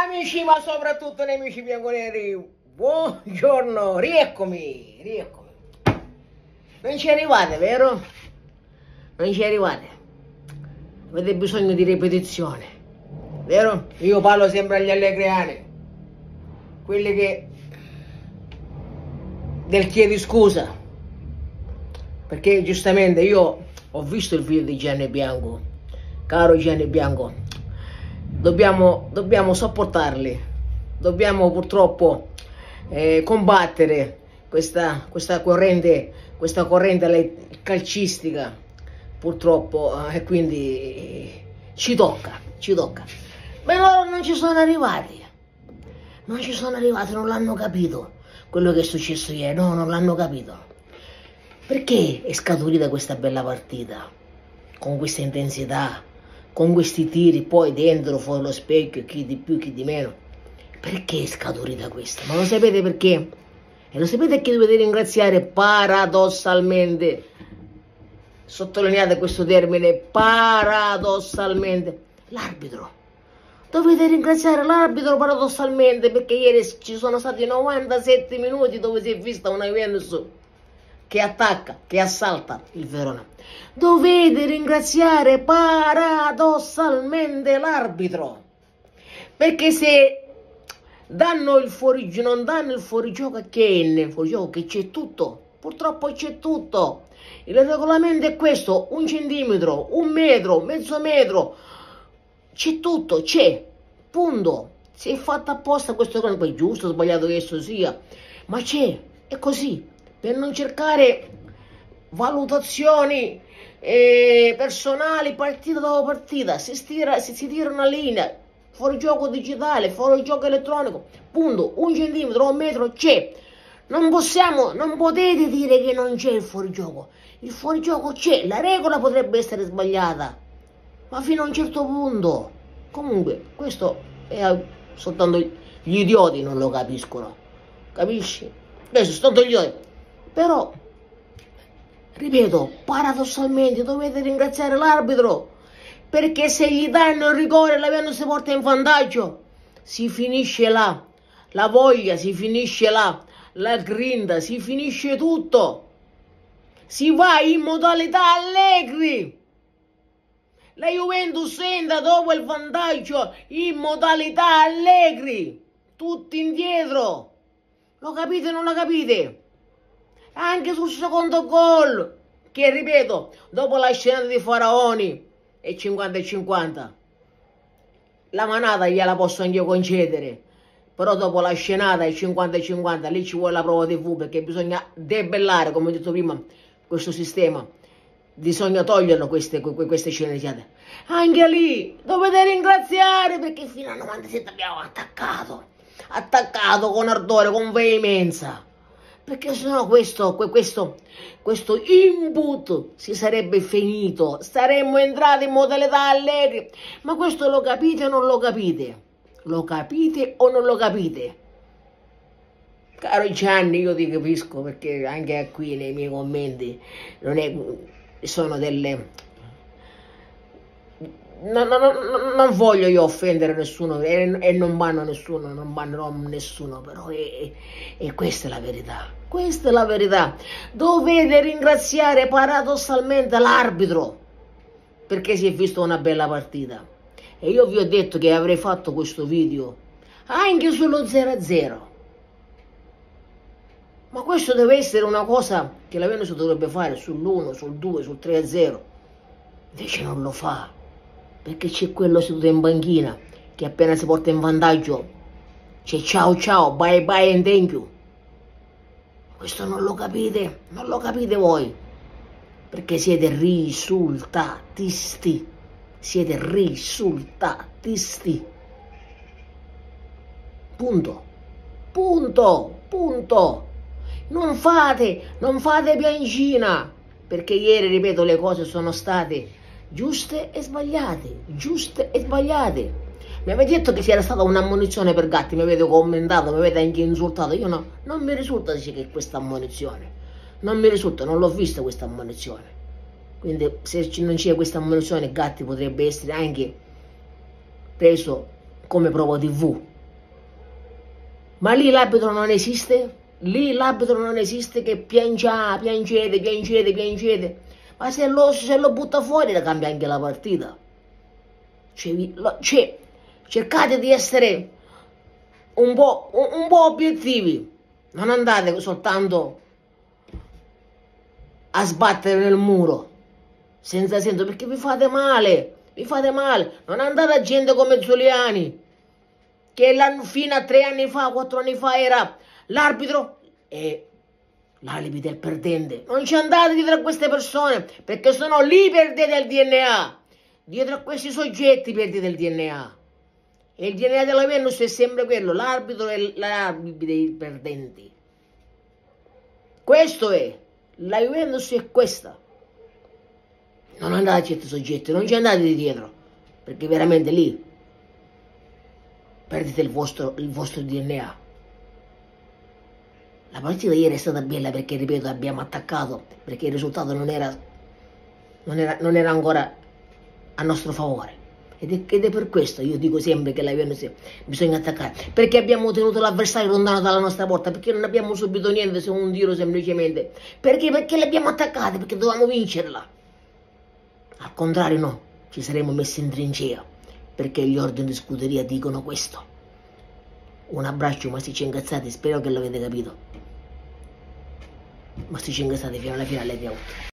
Amici, ma soprattutto nemici bianconeri, buongiorno, rieccomi. Non ci arrivate, vero? Non ci arrivate. Avete bisogno di ripetizione, vero? Io parlo sempre agli allegriani, quelli che del chiedi scusa, perché giustamente io ho visto il video di Gianni Bianco. Caro Gianni Bianco, dobbiamo sopportarli, dobbiamo purtroppo combattere questa corrente calcistica, purtroppo, e quindi ci tocca. Ma loro non ci sono arrivati, non l'hanno capito quello che è successo ieri, no, non l'hanno capito. Perché è scaturita questa bella partita, con questa intensità, con questi tiri, poi dentro, fuori lo specchio, chi di più, chi di meno? Perché è scaturita questa? Ma lo sapete perché? E lo sapete che dovete ringraziare paradossalmente, sottolineate questo termine, paradossalmente, l'arbitro. Dovete ringraziare l'arbitro paradossalmente, perché ieri ci sono stati 97 minuti dove si è vista una Juventus che attacca, che assalta il Verona. Dovete ringraziare paradossalmente l'arbitro, perché se danno il fuorigioco, non danno il fuorigioco a Kane, il fuorigioco che c'è tutto, purtroppo c'è tutto. Il regolamento è questo, 1 centimetro, 1 metro, mezzo metro, c'è tutto, c'è, punto. Si è fatto apposta questo, poi giusto o sbagliato che esso sia, ma c'è, è così, per non cercare valutazioni personali partita dopo partita. Si tira una linea, fuorigioco digitale, fuorigioco elettronico, punto. 1 centimetro, 1 metro c'è. Non potete dire che non c'è il fuorigioco c'è, la regola potrebbe essere sbagliata, ma fino a un certo punto. Comunque questo è soltanto gli idioti non lo capiscono, capisci? Adesso soltanto gli idioti. Però, ripeto, paradossalmente dovete ringraziare l'arbitro, perché se gli danno il rigore e la Juventus si porta in vantaggio, si finisce là, la voglia si finisce là, la grinta, si finisce tutto, si va in modalità Allegri. La Juventus entra dopo il vantaggio in modalità Allegri, tutti indietro. Lo capite o non lo capite? Anche sul secondo gol, che ripeto, dopo la scenata di Faraoni è 50-50, la manata gliela posso anche io concedere, però dopo la scenata è 50-50, lì ci vuole la prova TV, perché bisogna debellare, come ho detto prima, questo sistema, bisogna toglierlo queste sceneggiate. Anche lì dovete ringraziare, perché fino al 97 abbiamo attaccato con ardore, con veemenza, perché sennò questo input si sarebbe finito, saremmo entrati in modalità Allegri. Ma questo lo capite o non lo capite? Lo capite o non lo capite? Caro Gianni, io ti capisco, perché anche qui nei miei commenti sono delle... Non voglio io offendere nessuno e non banno nessuno, non bannerò nessuno, però è questa è la verità. Questa è la verità. Dovete ringraziare paradossalmente l'arbitro, perché si è visto una bella partita. E io vi ho detto che avrei fatto questo video anche sullo 0-0. Ma questo deve essere una cosa che la Venus dovrebbe fare sull'1, sul 2, sul 3-0. Invece non lo fa, perché c'è quello seduto in banchina che appena si porta in vantaggio c'è ciao, bye bye and thank you. Questo non lo capite voi, perché siete risultatisti, punto. Non fate piangina, perché ieri, ripeto, le cose sono state giuste e sbagliate. Mi avete detto che c'era stata un'ammonizione per Gatti, mi avete commentato, mi avete anche insultato. Io no, non mi risulta che questa ammonizione, non l'ho vista questa ammonizione. Quindi se non c'è questa ammonizione, Gatti potrebbe essere anche preso come prova TV, Ma lì l'arbitro non esiste? Lì l'arbitro non esiste che piangete. Ma se lo butta fuori la cambia anche la partita. Cercate di essere un po' obiettivi. Non andate soltanto a sbattere nel muro senza senso, perché vi fate male. Non andate a gente come Zuliani, che fino a 3 anni fa, 4 anni fa era l'arbitro e l'alibi del perdente. Non ci andate dietro a queste persone, perché sennò lì perdete il DNA. Dietro a questi soggetti perdete il DNA. E il DNA della Juventus è sempre quello, l'arbitro e l'alibi dei perdenti. Questo è, la Juventus è questa. Non andate a certi soggetti, non ci andate di dietro, perché veramente lì perdete il vostro DNA. La partita ieri è stata bella perché, ripeto, abbiamo attaccato, perché il risultato non era ancora a nostro favore. Ed è per questo io dico sempre che la Juventus bisogna attaccare, perché abbiamo tenuto l'avversario lontano dalla nostra porta, perché non abbiamo subito niente se un tiro semplicemente. Perché l'abbiamo attaccata, perché dovevamo vincerla. Al contrario no, ci saremmo messi in trincea, perché gli ordini di scuderia dicono questo. Un abbraccio, Masticci Incazzati, spero che l'avete capito. Masticci Incazzati fino alla finale di out.